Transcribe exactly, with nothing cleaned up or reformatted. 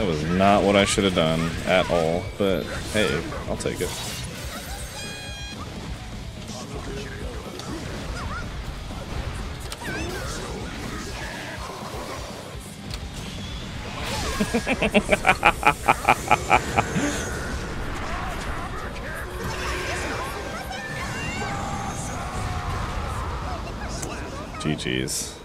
That was not what I should have done at all, but hey, I'll take it. G G's.